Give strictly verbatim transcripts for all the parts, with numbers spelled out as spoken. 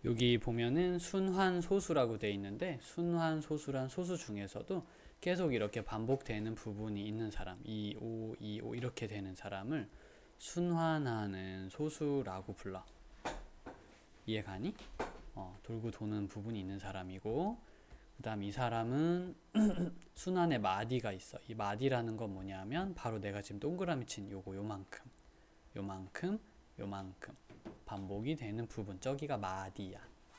여기 보면은 순환소수라고 되어 있는데 순환소수란 소수 중에서도 계속 이렇게 반복되는 부분이 있는 사람 이, 오, 이, 오 이렇게 되는 사람을 순환하는 소수라고 불러. 이해가니? 어, 돌고 도는 부분이 있는 사람이고 그 다음 이 사람은 순환에 마디가 있어. 이 마디라는 건 뭐냐면 바로 내가 지금 동그라미 친 요거 요만큼 요만큼 요만큼 반복이 되는 부분 저기가 마디야.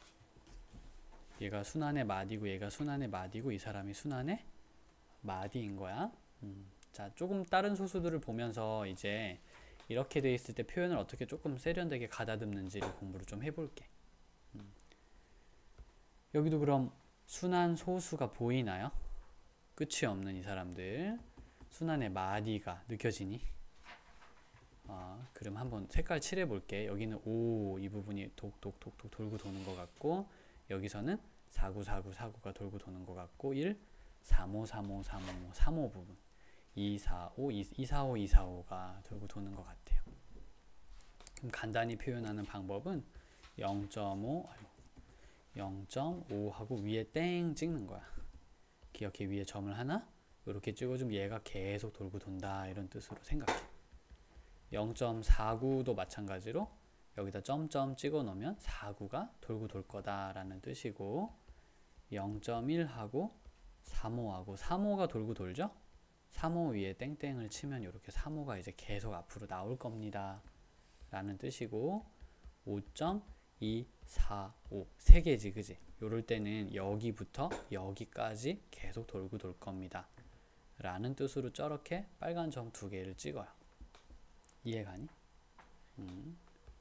얘가 순환의 마디고 얘가 순환의 마디고 이 사람이 순환의 마디인 거야. 음. 자, 조금 다른 소수들을 보면서 이제 이렇게 돼 있을 때 표현을 어떻게 조금 세련되게 가다듬는지를 공부를 좀 해볼게. 음. 여기도 그럼 순환 소수가 보이나요? 끝이 없는 이 사람들 순환의 마디가 느껴지니? 어, 그럼 한번 색깔 칠해 볼게. 여기는 오 이 부분이 독독독독 돌고 도는 것 같고 여기서는 사구사구 사구가 돌고 도는 것 같고 일, 삼오 삼오 삼오 삼오 부분 이, 사오 이, 사오 이, 사오가 돌고 도는 것 같아요. 그럼 간단히 표현하는 방법은 영 점 오 영 점 오 하고 위에 땡 찍는 거야. 기억해. 위에 점을 하나 이렇게 찍어주면 얘가 계속 돌고 돈다 이런 뜻으로 생각해. 영 점 사구도 마찬가지로 여기다 점점 찍어 놓으면 사구가 돌고 돌 거다 라는 뜻이고 영 점 일하고 삼오하고 삼오가 돌고 돌죠? 삼오 위에 땡땡을 치면 이렇게 삼오가 이제 계속 앞으로 나올 겁니다 라는 뜻이고 오 점 이사오 세 개지 그지? 요럴 때는 여기부터 여기까지 계속 돌고 돌 겁니다 라는 뜻으로 저렇게 빨간 점 두 개를 찍어요. 이해가니? 음.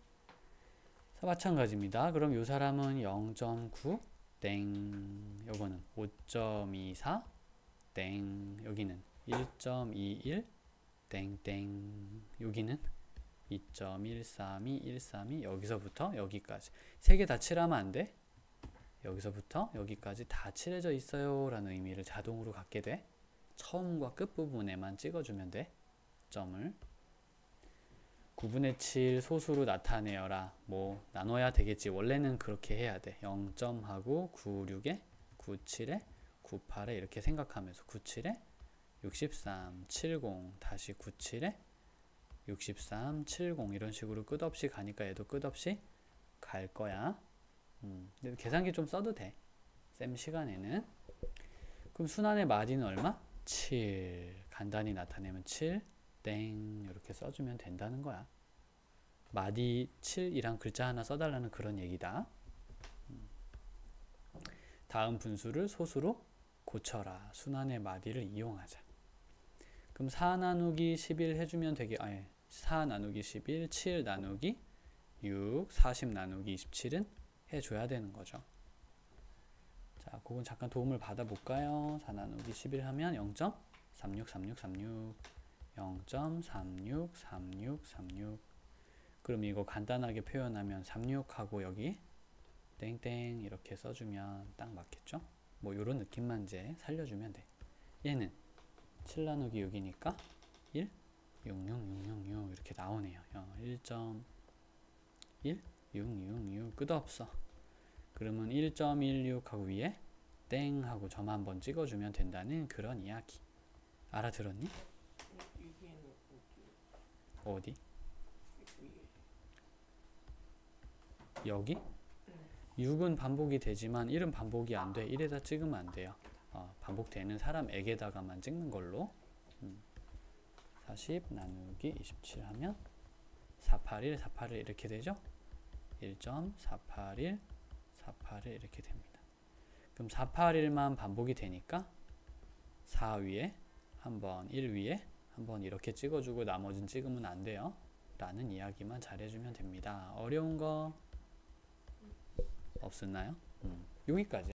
마찬가지입니다. 그럼 요 사람은 영 점 구 땡 요거는 오 점 이사 땡 여기는 일 점 이일 땡땡 여기는 이 점 일삼이 일삼이 여기서부터 여기까지 세 개 다 칠하면 안 돼? 여기서부터 여기까지 다 칠해져 있어요 라는 의미를 자동으로 갖게 돼. 처음과 끝부분에만 찍어주면 돼. 점을 구분의 칠 소수로 나타내어라. 뭐 나눠야 되겠지. 원래는 그렇게 해야 돼. 영 점 하고 구십육에 구십칠에 구십팔에 이렇게 생각하면서 구십칠에 육십삼, 칠십 다시 구십칠에 육십삼, 칠십 이런 식으로 끝없이 가니까 얘도 끝없이 갈 거야. 음, 근데 계산기 좀 써도 돼. 쌤 시간에는. 그럼 순환의 마디는 얼마? 칠. 간단히 나타내면 칠, 땡 이렇게 써주면 된다는 거야. 마디 칠이랑 글자 하나 써달라는 그런 얘기다. 음. 다음 분수를 소수로 고쳐라. 순환의 마디를 이용하자. 그럼 사 나누기 십일 해주면 되게 아니 사 나누기 십일, 칠 나누기 육, 사십 나누기 이십칠은 해줘야 되는 거죠. 자, 그건 잠깐 도움을 받아볼까요? 사 나누기 십일 하면 영 점 삼육 삼육 삼육 영 점 삼육 삼육 삼육 그럼 이거 간단하게 표현하면 삼십육하고 여기 땡땡 이렇게 써주면 딱 맞겠죠? 뭐 요런 느낌만 이제 살려주면 돼. 얘는 칠 나누기 육이니까 일, 육육, 육육, 육 이렇게 나오네요. 일 점 일, 육, 육, 육 끝없어. 그러면 일 점 일육 하고 위에 땡 하고 점 한번 찍어주면 된다는 그런 이야기. 알아들었니? 어디? 여기? 육은 반복이 되지만 일은 반복이 안 돼. 일에다 찍으면 안 돼요. 어, 반복되는 사람에게다가만 찍는 걸로. 음. 사십 나누기 이십칠 하면 사백팔십일, 사백팔십일 이렇게 되죠? 일 점 사백팔십일, 사백팔십일 이렇게 됩니다. 그럼 사백팔십일만 반복이 되니까 사 위에 한번 일 위에 한번 이렇게 찍어주고 나머지는 찍으면 안 돼요. 라는 이야기만 잘해주면 됩니다. 어려운 거 없었나요? 음, 여기까지.